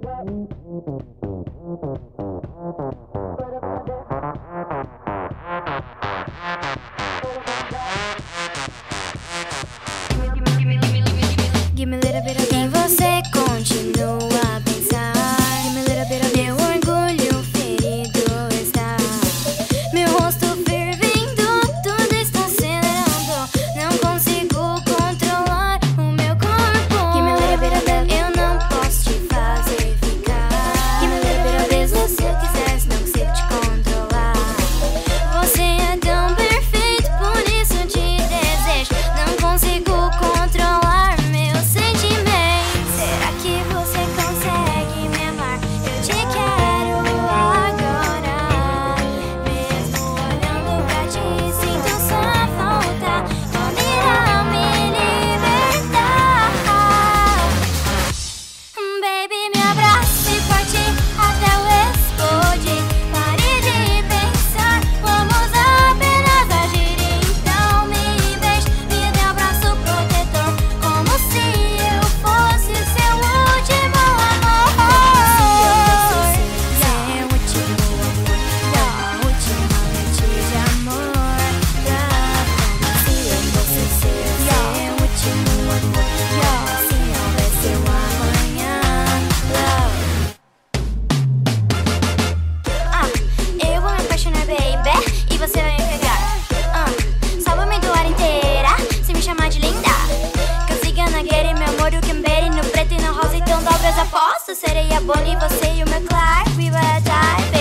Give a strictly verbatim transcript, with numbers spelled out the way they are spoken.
Give me a little bit of e você continua a pensar. Give me a little bit of meu orgulho ferido está. Meu rosto fervendo, tudo está acelerando. Não consigo controlar o meu corpo. Give me a little bit of that, eu não posso te fazer ficar. Give me a little bit of this, se eu quisesse não consigo te controlar. Você é tão perfeito, por isso te desejo. Não consigo controlar. Você vai me pegar, uh, só vou me doar inteira, se me chamar de linda. Cause we gonna get it, meu amor, you can bet it. No preto e no rosa, então dobra as apostas. Sereia Bonnie, você e o meu Clark, we will die, baby.